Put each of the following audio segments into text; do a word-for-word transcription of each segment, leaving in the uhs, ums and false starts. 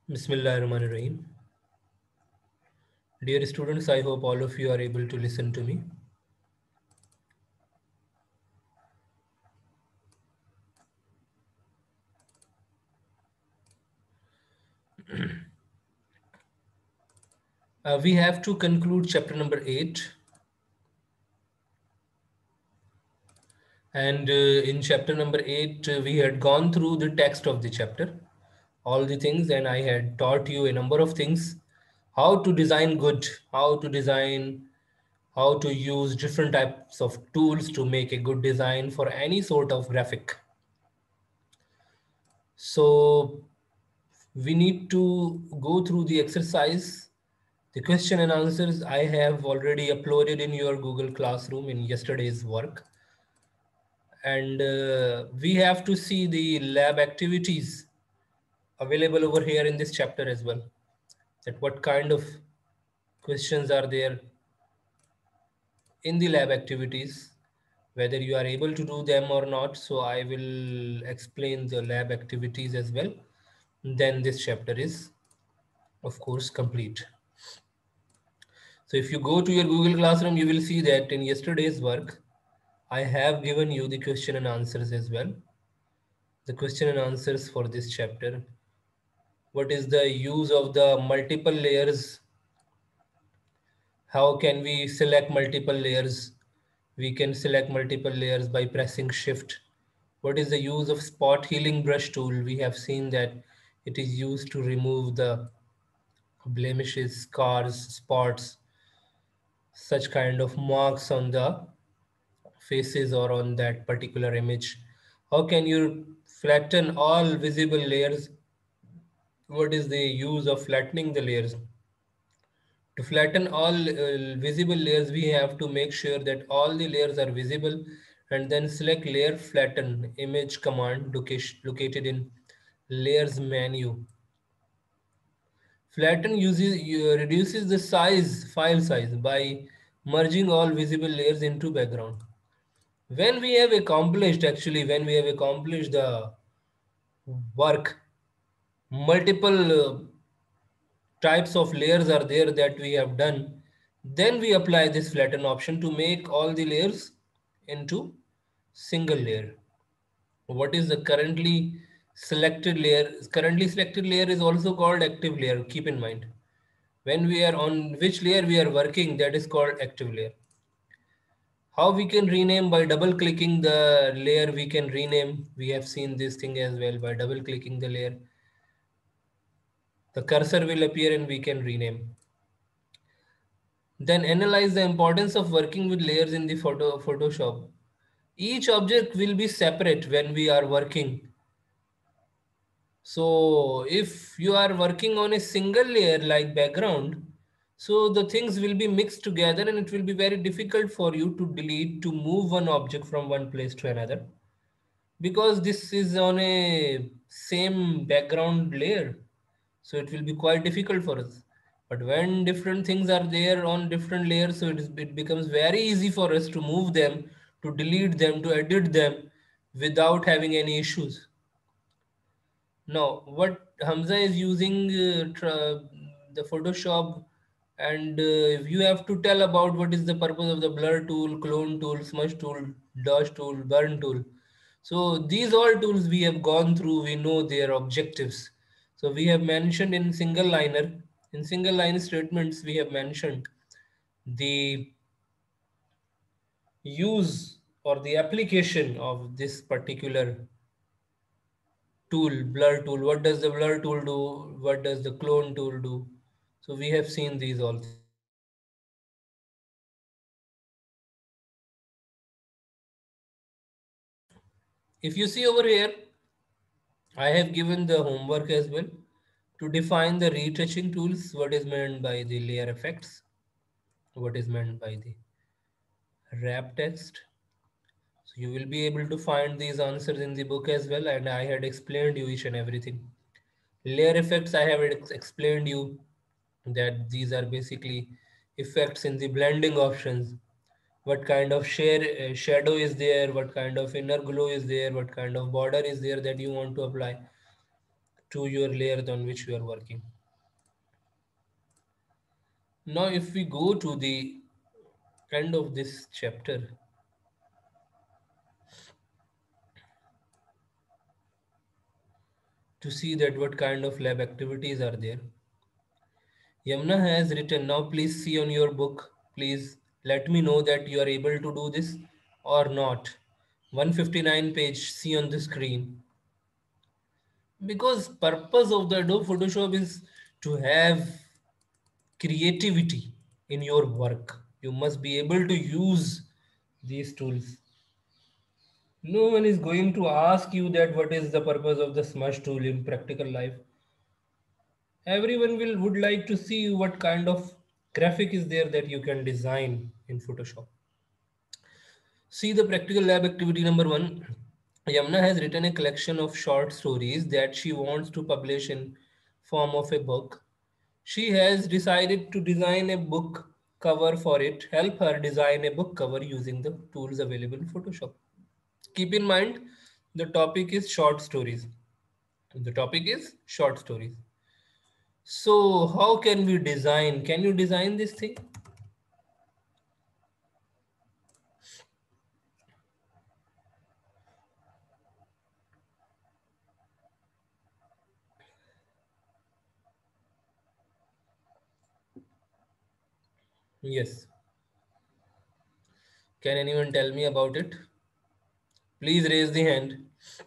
Bismillahirrahmanirrahim. Dear students, I hope all of you are able to listen to me. Uh, we have to conclude chapter number eight. And uh, in chapter number eight, uh, we had gone through the text of the chapter, all the things, and I had taught you a number of things: how to design good, how to design, how to use different types of tools to make a good design for any sort of graphic. So we need to go through the exercise. The question and answers I have already uploaded in your Google Classroom in yesterday's work. And uh, we have to see the lab activities available over here in this chapter as well. That what kind of questions are there in the lab activities, whether you are able to do them or not. So I will explain the lab activities as well. Then this chapter is, of course, complete. So if you go to your Google Classroom, you will see that in yesterday's work, I have given you the question and answers as well. The question and answers for this chapter. What is the use of the multiple layers? How can we select multiple layers? We can select multiple layers by pressing shift. What is the use of spot healing brush tool? We have seen that it is used to remove the blemishes, scars, spots, such kind of marks on the faces or on that particular image. How can you flatten all visible layers? What is the use of flattening the layers? To flatten all uh, visible layers, we have to make sure that all the layers are visible, and then select layer flatten image command located in layers menu. Flatten uses uh, reduces the size file size by merging all visible layers into background. When we have accomplished, actually, when we have accomplished the work, multiple uh, types of layers are there that we have done, then we apply this flatten option to make all the layers into single layer. What is the currently selected layer? Currently selected layer is also called active layer. Keep in mind, when we are on which layer we are working, that is called active layer. How we can rename? By double clicking the layer, we can rename. We have seen this thing as well. By double clicking the layer, the cursor will appear and we can rename. Then analyze the importance of working with layers in the photo Photoshop. Each object will be separate when we are working. So if you are working on a single layer like background, so the things will be mixed together and it will be very difficult for you to delete, to move one object from one place to another, because this is on a same background layer. So it will be quite difficult for us. But when different things are there on different layers, so it, is, it becomes very easy for us to move them, to delete them, to edit them without having any issues. Now, what Hamza is using uh, the Photoshop, and uh, if you have to tell about what is the purpose of the blur tool, clone tool, smudge tool, dodge tool, burn tool. So these all tools we have gone through, we know their objectives. So we have mentioned in single liner, in single line statements, we have mentioned the use or the application of this particular tool, blur tool. What does the blur tool do? What does the clone tool do? So we have seen these all things. If you see over here, I have given the homework as well to define the retouching tools. What is meant by the layer effects? What is meant by the wrap text? So you will be able to find these answers in the book as well, and I had explained you each and everything. Layer effects, I have ex explained you that these are basically effects in the blending options. What kind of share, uh, shadow is there, what kind of inner glow is there, what kind of border is there that you want to apply. to your layer on which you are working. Now, if we go to the end of this chapter, to see that what kind of lab activities are there. Yamna has written, now please see on your book, please let me know that you are able to do this or not. one fifty-nine page, see on the screen. Because purpose of the Adobe Photoshop is to have creativity in your work. You must be able to use these tools. No one is going to ask you that what is the purpose of the Smush tool in practical life. Everyone will would like to see what kind of graphic is there that you can design in Photoshop. See the practical lab activity number one. Yamna has written a collection of short stories that she wants to publish in form of a book. She has decided to design a book cover for it. Help her design a book cover using the tools available in Photoshop. Keep in mind, the topic is short stories. The topic is short stories. So how can we design? Can you design this thing? Yes. Can anyone tell me about it? Please raise the hand.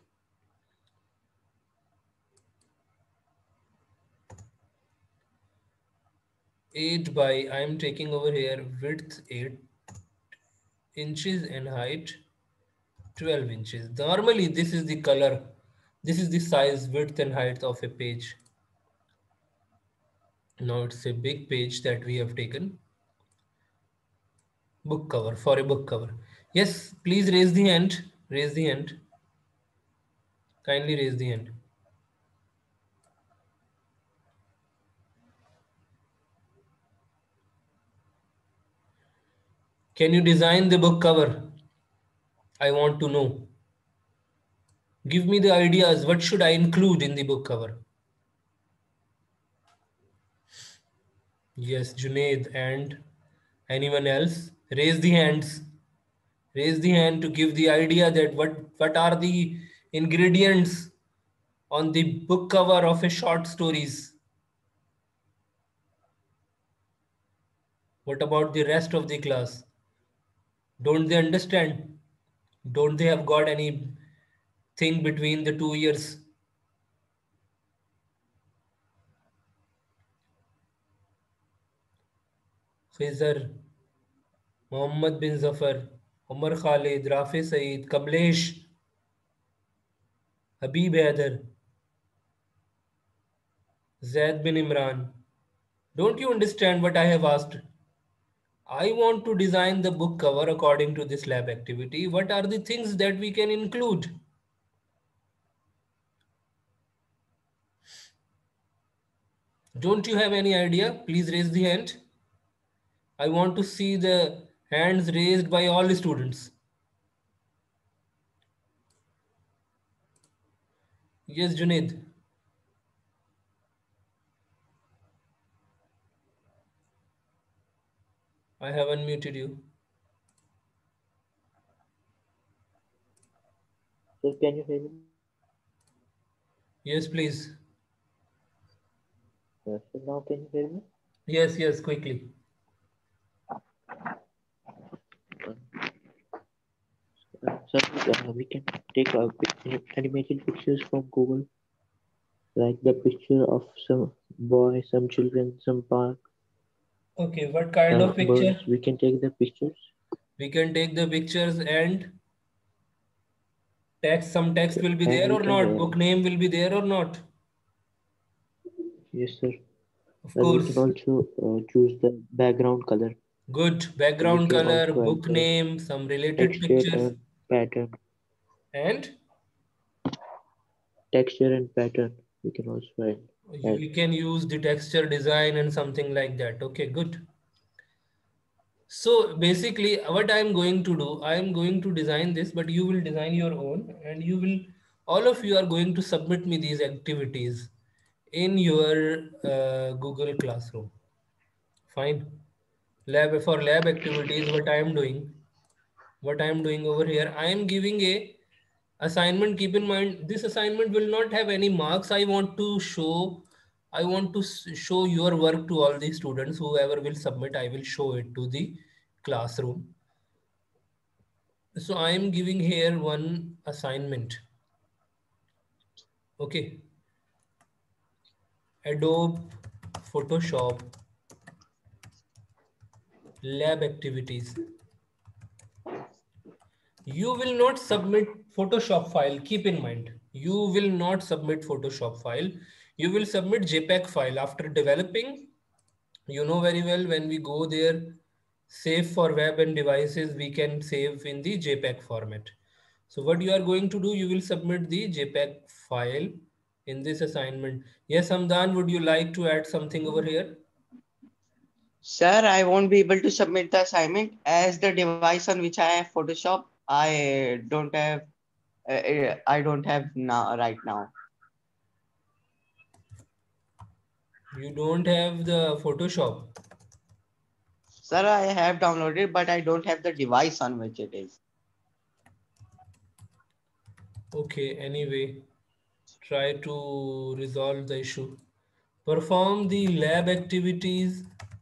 eight by, I am taking over here, width eight inches and height twelve inches. Normally this is the color. This is the size, width and height of a page. Now it's a big page that we have taken. Book cover, for a book cover. Yes, please raise the hand. Raise the hand. Kindly raise the hand. Can you design the book cover? I want to know. Give me the ideas. What should I include in the book cover? Yes, Junaid and anyone else? Raise the hands. Raise the hand to give the idea that what, what are the ingredients on the book cover of a short stories. What about the rest of the class? Don't they understand? Don't they have got any thing between the two years? Faizar, Mohammed bin Zafar, Umar Khalid, Rafi Saeed, Kamlesh, Habib Haider, Zaid bin Imran. Don't you understand what I have asked? I want to design the book cover according to this lab activity. What are the things that we can include? Don't you have any idea? Please raise the hand. I want to see the hands raised by all the students. Yes, Junaid. I have unmuted you. So can you hear me? Yes, please. Yes. So now can you hear me? Yes, yes, quickly. Uh, so uh, we can take uh, animated pictures from Google, like the picture of some boy, some children, some park, Okay, what kind some of picture? birds. We can take the pictures. We can take the pictures and text. Some text will be And there we or can, not. uh, Book name will be there or not. yes, sir. Of And we can course. also uh, choose the background color. Good. And we Background can color, also add book the name, some related texture pictures. and pattern. And Texture and pattern. We can also add. add. we can use the texture design and something like that. Okay, good. So basically what I'm going to do, I'm going to design this, but you will design your own and you will, all of you are going to submit me these activities. in your uh, Google Classroom. Fine. Lab for lab activities, what I am doing, what I am doing over here, I am giving a assignment. Keep in mind, this assignment will not have any marks. I want to show, I want to show your work to all the students. Whoever will submit, I will show it to the classroom. So I am giving here one assignment. Okay. Adobe Photoshop lab activities. You will not submit Photoshop file. Keep in mind, you will not submit Photoshop file. You will submit JPEG file after developing. You know very well, when we go there, save for web and devices, we can save in the JPEG format. So what you are going to do, you will submit the JPEG file in this assignment. Yes, Hamdan, would you like to add something over here? Sir, I won't be able to submit the assignment as the device on which I have Photoshop. I don't have. Uh, I don't have now right now. You don't have the Photoshop. Sir, I have downloaded, but I don't have the device on which it is. Okay, anyway, try to resolve the issue. Perform the lab activities,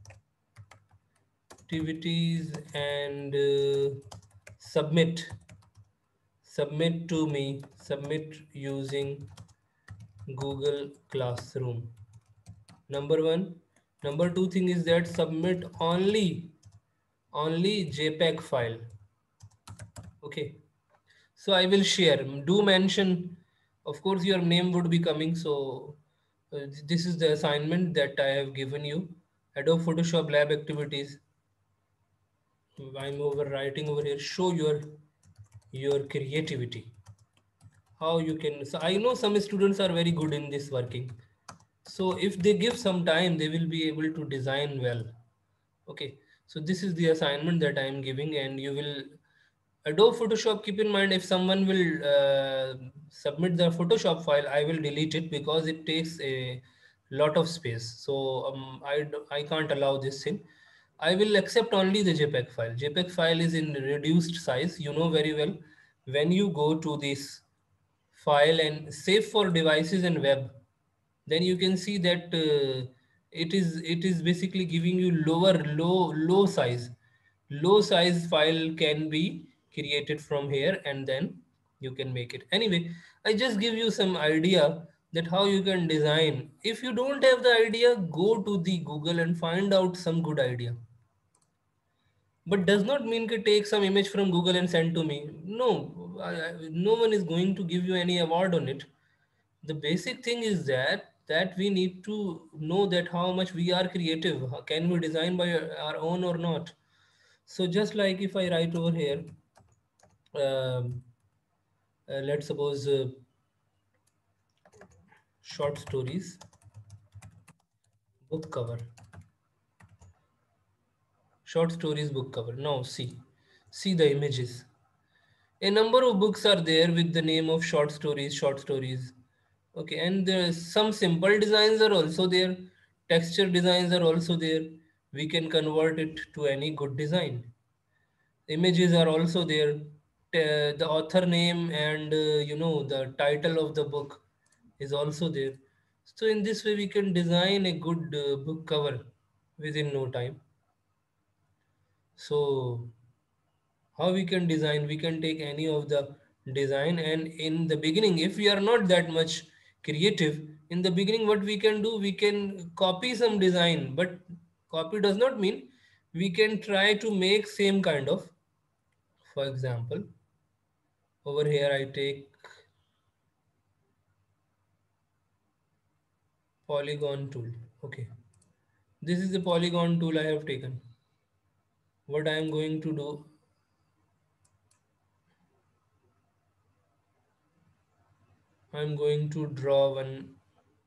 activities and uh, submit. Submit to me. Submit using Google Classroom. Number one. Number two thing is that submit only only JPEG file. Okay. So I will share. Do mention, of course, your name would be coming. So uh, this is the assignment that I have given you. Adobe Photoshop lab activities. I'm over writing over here. Show your your creativity. How you can. So I know some students are very good in this working. So if they give some time, they will be able to design well. Okay. So this is the assignment that I am giving, and you will Adobe Photoshop, keep in mind, if someone will uh, submit the Photoshop file, I will delete it because it takes a lot of space. So um, I, I can't allow this thing. I will accept only the JPEG file. JPEG file is in reduced size. You know very well, when you go to this file and save for devices and web, then you can see that uh, it is it is basically giving you lower low low size low size file can be created from here, and then you can make it. Anyway, I just give you some idea that how you can design. If you don't have the idea, go to the Google and find out some good idea, but does not mean to take some image from Google and send to me. No, I, I, no one is going to give you any award on it. The basic thing is that that we need to know that how much we are creative. How- can we design by our own or not? So just like if I write over here, um, uh, let's suppose uh, short stories book cover, short stories book cover. Now see see the images. A number of books are there with the name of short stories, short stories. Okay, and there's some simple designs are also there. Texture designs are also there. We can convert it to any good design. Images are also there. T- the author name and uh, you know the title of the book is also there. So in this way we can design a good uh, book cover within no time. So how we can design, we can take any of the design, and in the beginning, if we are not that much creative, in the beginning what we can do, we can copy some design, but copy does not mean we can try to make same kind of. For example, over here I take polygon tool. Okay, this is the polygon tool I have taken. What I am going to do, I am going to draw one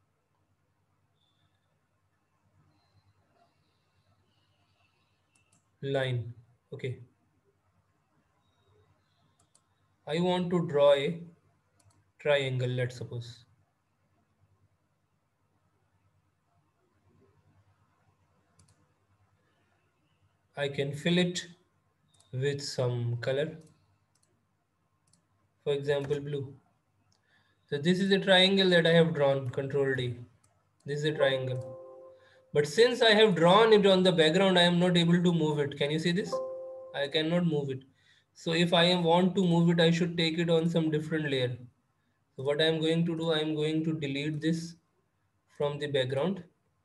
line. Okay, I want to draw a triangle, let's suppose. I can fill it with some color, for example blue. So this is a triangle that I have drawn, Control D. This is a triangle. But since I have drawn it on the background, I am not able to move it. Can you see this? I cannot move it. So if I want to move it, I should take it on some different layer. So what I am going to do, I am going to delete this from the background.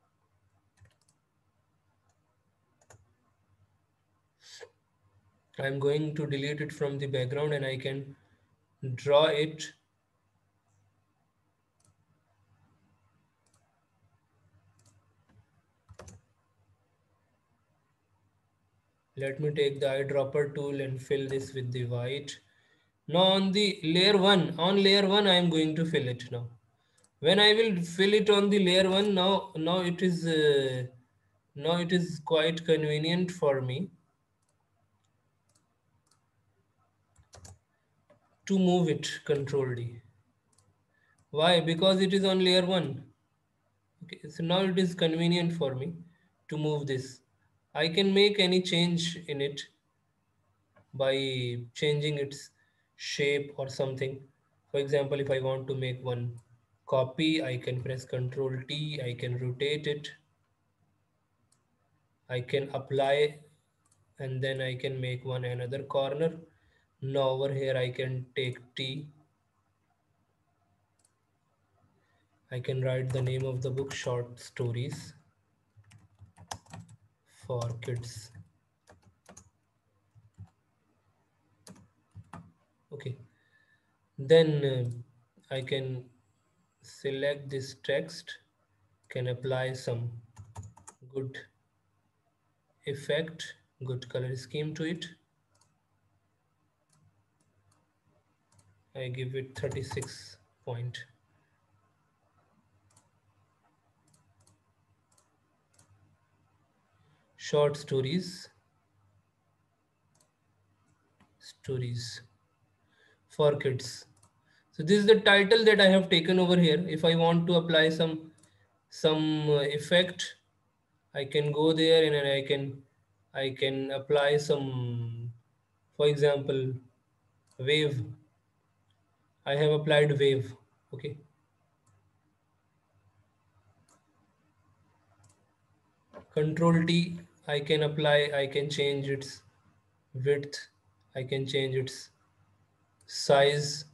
I am going to delete it from the background and I can draw it Let me take the eyedropper tool and fill this with the white. Now on the layer one, on layer one, I am going to fill it now. When I will fill it on the layer one, now, now it is, uh, now it is quite convenient for me to move it, Control D. Why? Because it is on layer one. Okay, so now it is convenient for me to move this. I can make any change in it by changing its shape or something. For example, if I want to make one copy, I can press Control T, I can rotate it, I can apply, and then I can make one another corner. Now over here I can take T, I can write the name of the book, Short Stories for Kids. Okay, then uh, I can select this text, can apply some good effect, good color scheme to it. I give it thirty-six point. Short stories, stories for kids. So this is the title that I have taken over here. If I want to apply some some uh, effect, I can go there and I can I can apply some, for example, wave. I have applied wave. Okay. Control T, I can apply, I can change its width, I can change its size.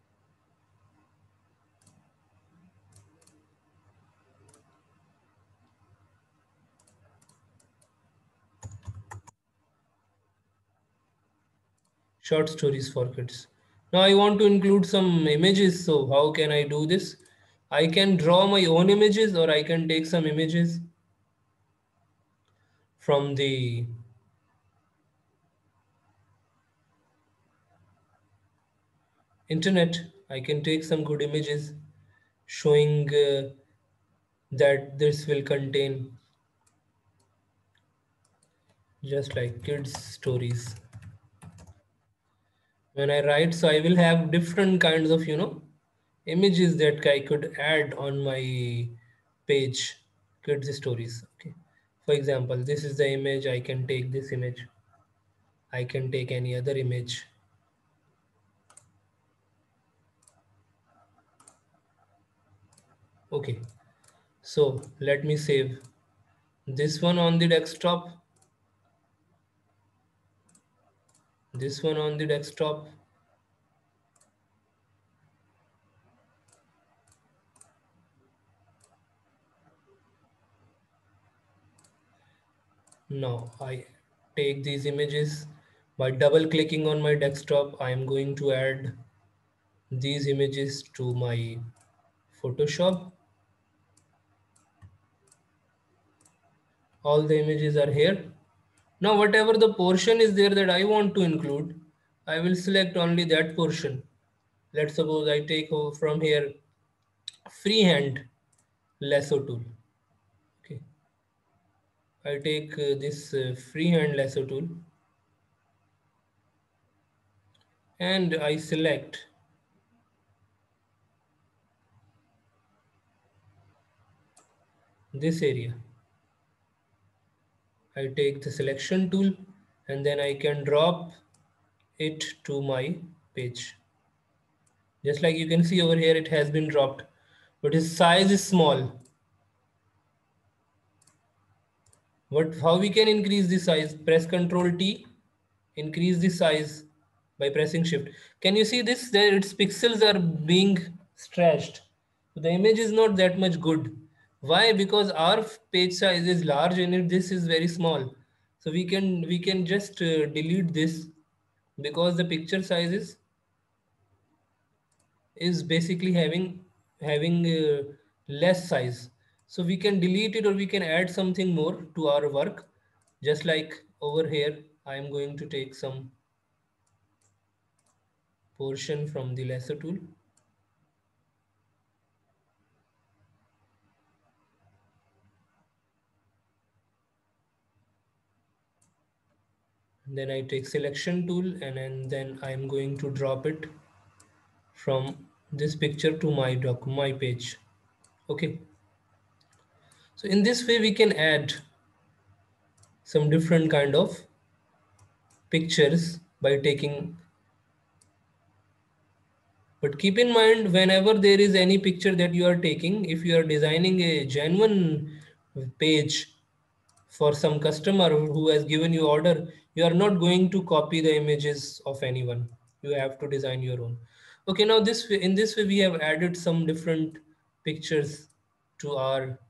Short stories for kids. Now I want to include some images. So how can I do this? I can draw my own images or I can take some images from the internet. I can take some good images showing uh, that this will contain just like kids stories. When I write, so I will have different kinds of, you know, images that I could add on my page, kids stories. Okay. For example, this is the image. I can take this image. I can take any other image. Okay. So let me save this one on the desktop. This one on the desktop. Now I take these images by double clicking on my desktop. I am going to add these images to my Photoshop. All the images are here. Now whatever the portion is there that I want to include, I will select only that portion. Let's suppose I take from here freehand lasso tool. Okay, I take uh, this uh, freehand lasso tool and I select this area. I take the selection tool and then I can drop it to my page. Just like you can see over here, it has been dropped, but its size is small. What, how we can increase the size? Press Control T, increase the size by pressing Shift. Can you see this? There, its pixels are being stretched. So the image is not that much good. Why? Because our page size is large and it, this is very small. So we can we can just uh, delete this because the picture size is is basically having having uh, less size. So we can delete it or we can add something more to our work. Just like over here, I am going to take some portion from the lasso tool. Then I take selection tool and, and then I am going to drop it from this picture to my doc, my page. Okay. So in this way, we can add some different kind of pictures by taking. But keep in mind, whenever there is any picture that you are taking, if you are designing a genuine page for some customer who has given you order, you are not going to copy the images of anyone. You have to design your own. Okay, now this way, in this way, we have added some different pictures to our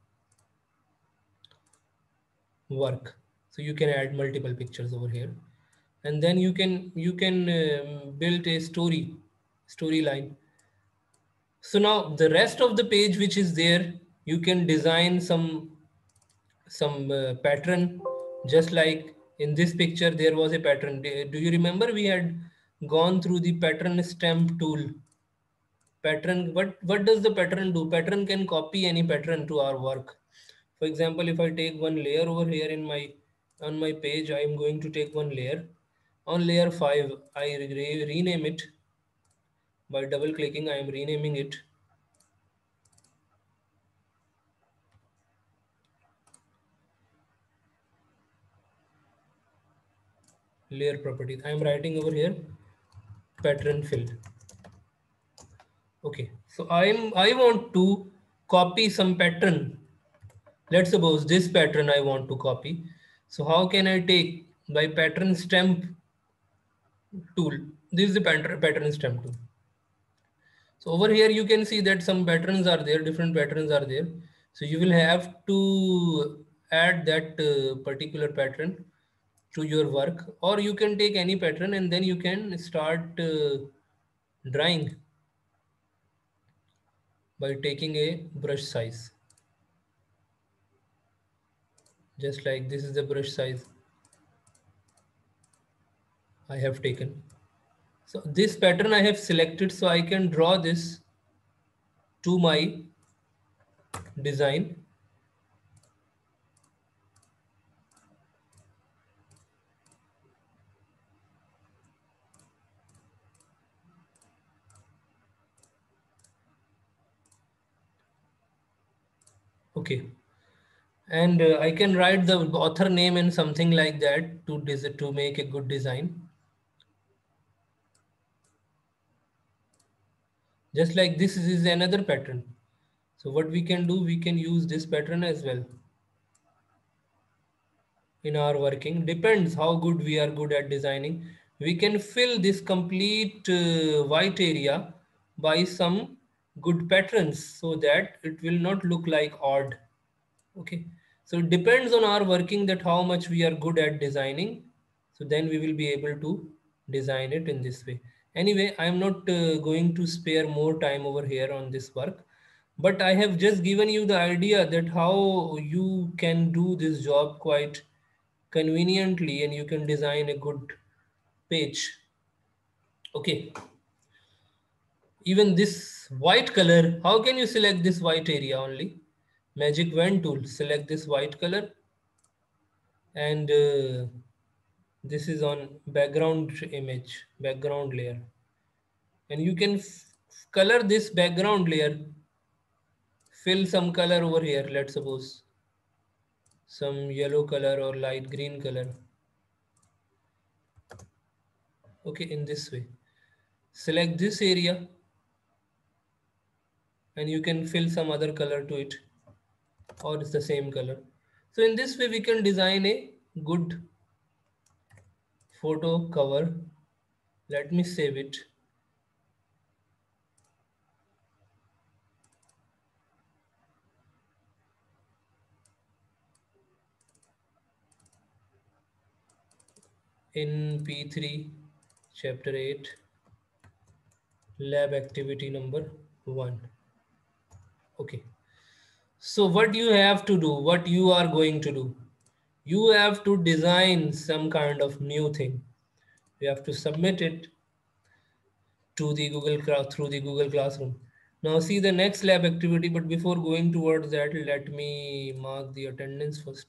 work. So you can add multiple pictures over here, and then you can you can um, build a story storyline. So now the rest of the page which is there, you can design some some uh, pattern. Just like in this picture, there was a pattern. Do do you remember we had gone through the pattern stamp tool? Pattern, what, what does the pattern do? Pattern can copy any pattern to our work. For example, if I take one layer over here in my, on my page, I am going to take one layer. On layer five, I re rename it by double clicking. I am renaming it. Layer properties. I am writing over here pattern fill. Okay, so I am I want to copy some pattern. Let's suppose this pattern I want to copy. So how can I take by pattern stamp tool? This is the pattern pattern stamp tool. So over here you can see that some patterns are there, different patterns are there. So you will have to add that uh, particular pattern to your work, or you can take any pattern and then you can start uh, drawing by taking a brush size. Just like this is the brush size I have taken. So this pattern I have selected, so I can draw this to my design. Okay. And uh, I can write the author name and something like that to, to make a good design. Just like this is another pattern. So what we can do, we can use this pattern as well in our working. Depends how good we are good at designing. We can fill this complete uh, white area by some good patterns so that it will not look like odd. Okay, so it depends on our working that how much we are good at designing. So then we will be able to design it in this way. Anyway, I am not uh, going to spare more time over here on this work, but I have just given you the idea that how you can do this job quite conveniently and you can design a good page. Okay. Even this white color, how can you select this white area only? Magic wand tool, select this white color, and uh, this is on background image, background layer. And you can color this background layer, fill some color over here, let's suppose some yellow color or light green color. Okay, in this way. Select this area and you can fill some other color to it, or it's the same color. So in this way we can design a good photo cover. Let me save it. In P three, chapter eight, lab activity number one. Okay. So what you have to do, what you are going to do, you have to design some kind of new thing. You have to submit it to the Google through the Google Classroom. Now see the next lab activity, but before going towards that, let me mark the attendance first.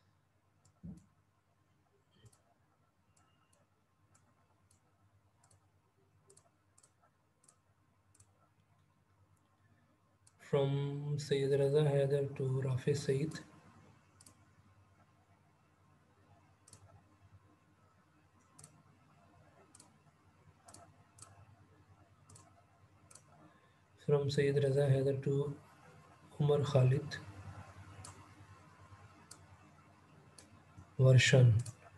From Sayyid Raza Haider to Rafi Saeed. From Sayyid Raza Haider to Umar Khalid. Varshan.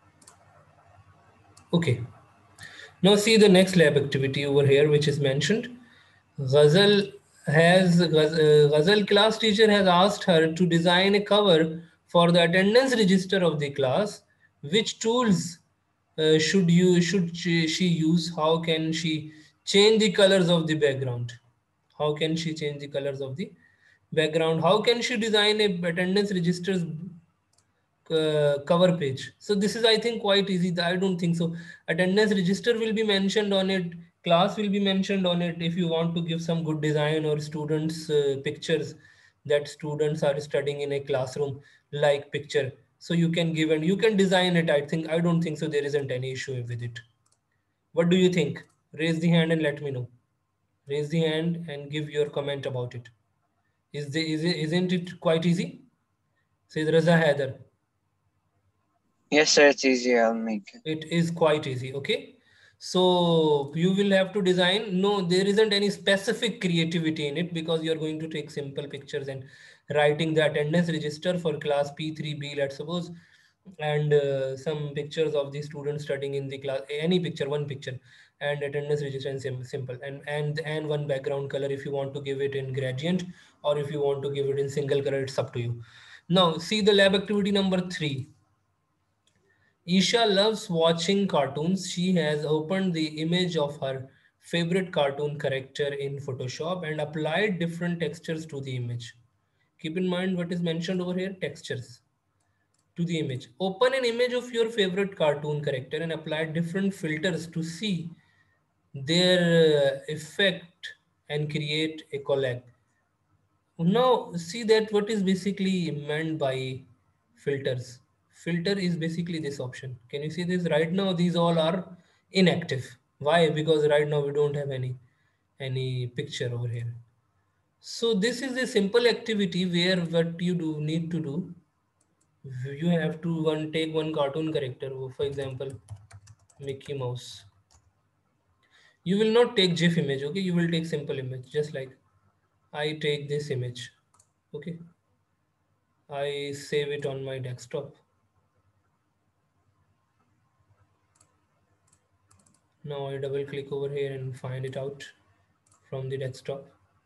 Okay. Now see the next lab activity over here, which is mentioned. Ghazal has Ghazal class teacher has asked her to design a cover for the attendance register of the class. Which tools uh, should you should she, she use? How can she change the colors of the background? How can she change the colors of the background? How can she design a attendance registers uh, cover page? So this is, I think, quite easy. I don't think so. Attendance register will be mentioned on it. Class will be mentioned on it. If you want to give some good design or students uh, pictures that students are studying in a classroom like picture, so you can give and you can design it. I think I don't think so. There isn't any issue with it. What do you think? Raise the hand and let me know. Raise the hand and give your comment about it. Is the is it, isn't it quite easy? Says Raza Haider. Yes, sir, it's easy. I'll make it. It is quite easy. Okay. So you will have to design. No, there isn't any specific creativity in it because you're going to take simple pictures and writing the attendance register for class P three B, let's suppose, and uh, some pictures of the students studying in the class, any picture, one picture, and attendance register and sim simple, and, and, and one background color if you want to give it in gradient or if you want to give it in single color, it's up to you. Now see the lab activity number three. Isha loves watching cartoons. She has opened the image of her favorite cartoon character in Photoshop and applied different textures to the image. Keep in mind what is mentioned over here, textures to the image. Open an image of your favorite cartoon character and apply different filters to see their uh, effect and create a collage. Now see that what is basically meant by filters. Filter is basically this option. Can you see this? Right now these all are inactive. Why? Because right now we don't have any any picture over here. So this is a simple activity where what you do need to do, you have to one take one cartoon character, for example Mickey Mouse. You will not take GIF image, okay? You will take simple image, just like I take this image, okay? I save it on my desktop. Now I double click over here and find it out from the desktop.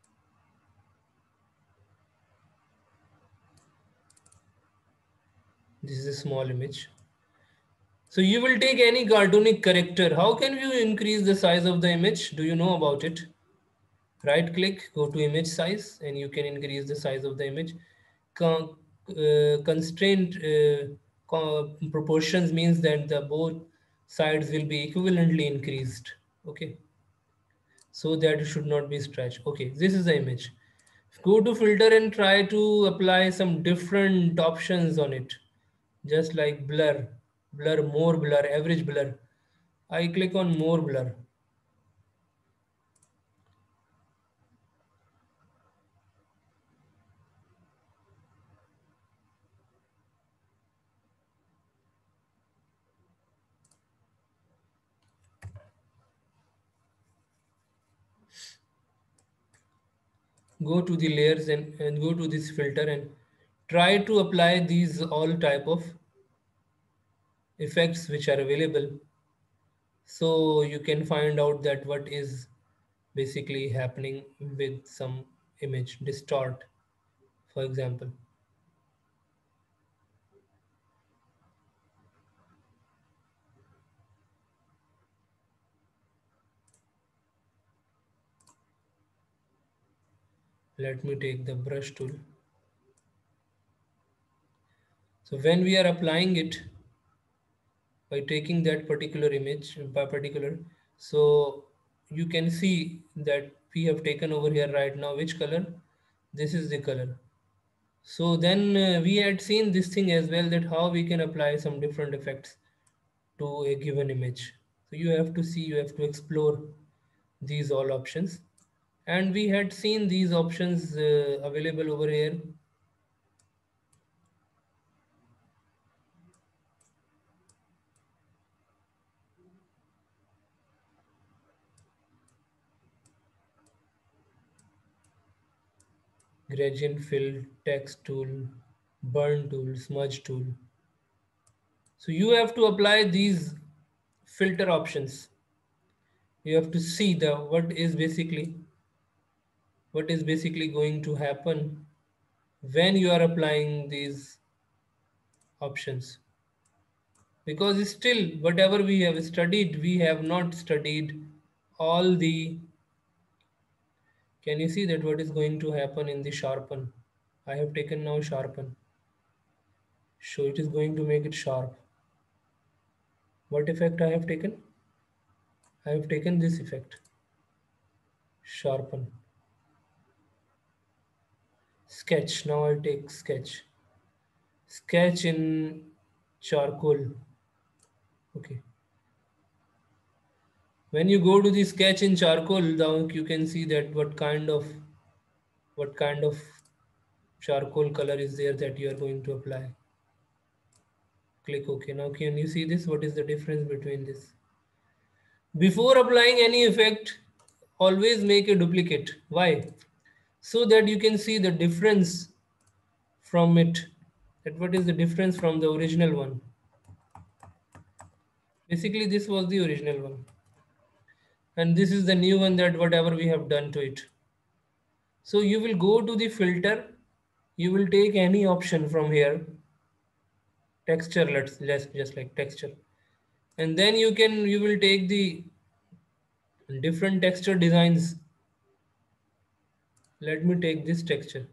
This is a small image. So you will take any cartoonic character. How can you increase the size of the image? Do you know about it? Right click, go to image size, and you can increase the size of the image. Con uh, constraint uh, co proportions means that the both sides will be equivalently increased. Okay, so that it should not be stretched. Okay, this is the image. Go to filter and try to apply some different options on it, just like blur, blur, more blur, average blur. I click on more blur. go to the layers and, and go to this filter and try to apply these all type of effects which are available, so you can find out that what is basically happening with some image distort, for example. Let me take the brush tool. So when we are applying it by taking that particular image by particular, so you can see that we have taken over here right now which color, this is the color. So then uh, we had seen this thing as well, that how we can apply some different effects to a given image. So you have to see, you have to explore these all options, and we had seen these options uh, available over here. Gradient fill, text tool, burn tool, smudge tool. So you have to apply these filter options. You have to see the what is basically what is basically going to happen when you are applying these options. Because still whatever we have studied, we have not studied all the, can you see that what is going to happen in the sharpen? I have taken now sharpen. So it is going to make it sharp. What effect I have taken? I have taken this effect, sharpen. Sketch, now I'll take sketch. Sketch in charcoal. Okay. When you go to the sketch in charcoal, now you can see that what kind of what kind of charcoal color is there that you are going to apply. Click OK. Now can you see this? What is the difference between this? Before applying any effect, always make a duplicate. Why? So that you can see the difference from it. That what is the difference from the original one. Basically, this was the original one. And this is the new one, that whatever we have done to it. So you will go to the filter. You will take any option from here. Texture, let's, let's just like texture. And then you can, you will take the different texture designs. Let me take this texture.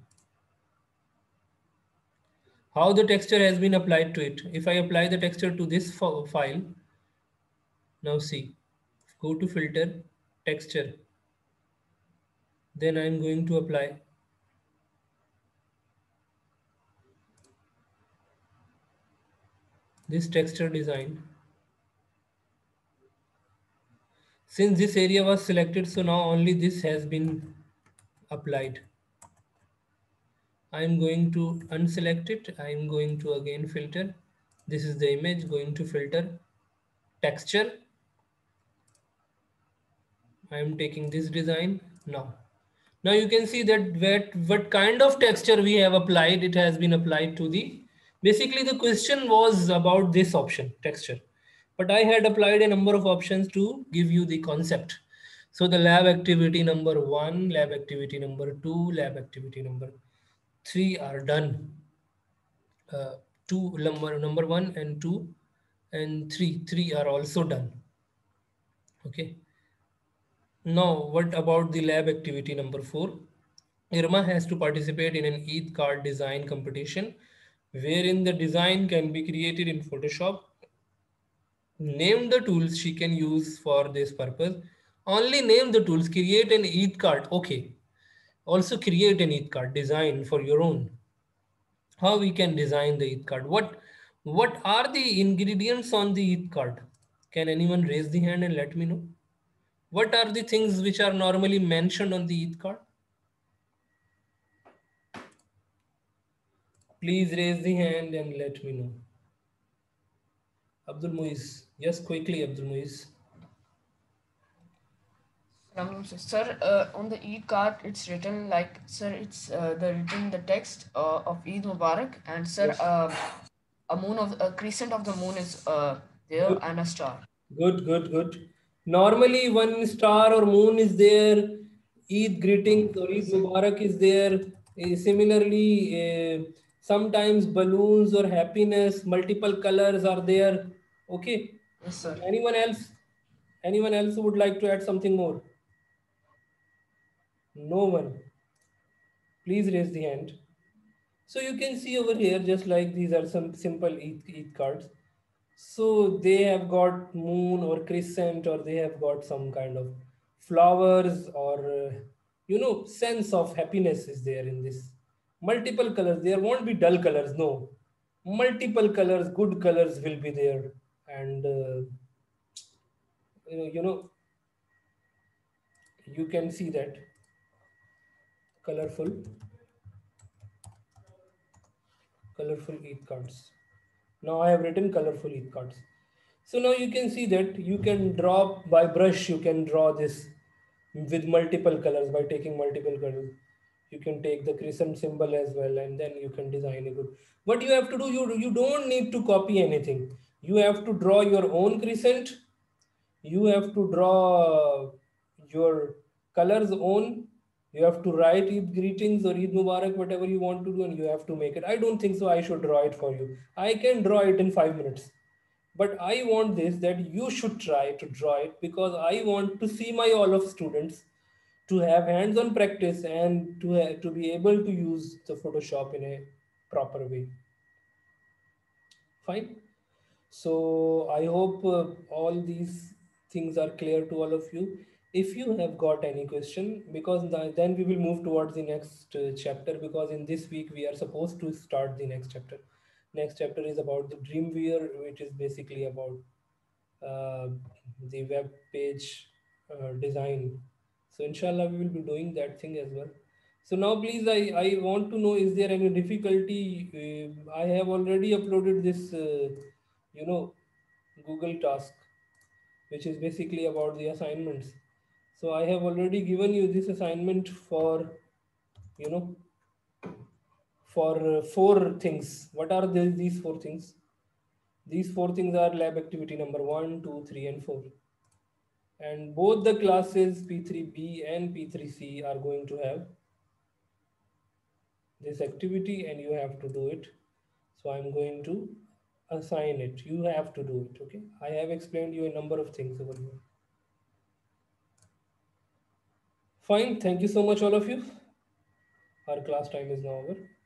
How the texture has been applied to it. If I apply the texture to this file, now see, go to filter, texture. Then I'm going to apply this texture design. Since this area was selected, so now only this has been applied. I'm going to unselect it. I'm going to again filter. This is the image, going to filter, texture. I'm taking this design now. Now you can see that what, what kind of texture we have applied. It has been applied to the, basically the question was about this option, texture. But I had applied a number of options to give you the concept. So the lab activity number one, lab activity number two, lab activity number three are done. Uh, two number number one and two and three, three are also done. Okay. Now, what about the lab activity number four? Irma has to participate in an ETH card design competition, wherein the design can be created in Photoshop. Name the tools she can use for this purpose. Only name the tools. Create an ETH card. Okay. Also create an ETH card design for your own. How we can design the ETH card? What what are the ingredients on the ETH card? Can anyone raise the hand and let me know? What are the things which are normally mentioned on the ETH card? Please raise the hand and let me know. Abdul Muiz. Yes, quickly, Abdul Muiz. Ram, sir, sir uh, on the Eid card, it's written like, sir, it's uh, the written the text uh, of Eid Mubarak, and sir, Yes. uh, a moon of a crescent of the moon is uh, there Good, and a star. good, good, good. Normally, one star or moon is there. Eid greetings or Eid Mubarak is there. Eh, Similarly, uh, sometimes balloons or happiness, multiple colors are there. Okay. Yes, sir. Anyone else? Anyone else who would like to add something more? No one. Please raise the hand. So you can see over here, just like these are some simple Eid, Eid cards. So they have got moon or crescent, or they have got some kind of flowers, or uh, you know, sense of happiness is there in this. Multiple colors. There won't be dull colors. No, multiple colors, good colors will be there, and uh, you know, you know, you can see that colorful, colorful Eid cards. Now I have written colorful Eid cards. So now you can see that you can draw by brush, you can draw this with multiple colors by taking multiple colors. You can take the crescent symbol as well, and then you can design a good. What you have to do, you, you don't need to copy anything. You have to draw your own crescent. You have to draw your colors own. You have to write Eid greetings or Eid Mubarak, whatever you want to do, and you have to make it. I don't think so. I should draw it for you. I can draw it in five minutes. But I want this that you should try to draw it, because I want to see my all of students to have hands-on practice and to, ha- to be able to use the Photoshop in a proper way. Fine. So I hope uh, all these things are clear to all of you. If you have got any question, because th- then we will move towards the next uh, chapter, because in this week we are supposed to start the next chapter. Next chapter is about the Dreamweaver, which is basically about uh, the web page uh, design. So inshallah, we will be doing that thing as well. So now please, I, I want to know, is there any difficulty? Uh, I have already uploaded this, uh, you know, Google task, which is basically about the assignments. So I have already given you this assignment for, you know, for uh, four things. What are the, these four things? These four things are lab activity number one, two, three, and four. And both the classes P three B and P three C are going to have this activity, and you have to do it. So I'm going to assign it. You have to do it. Okay. I have explained you a number of things over here. Fine. Thank you so much, all of you. Our class time is now over.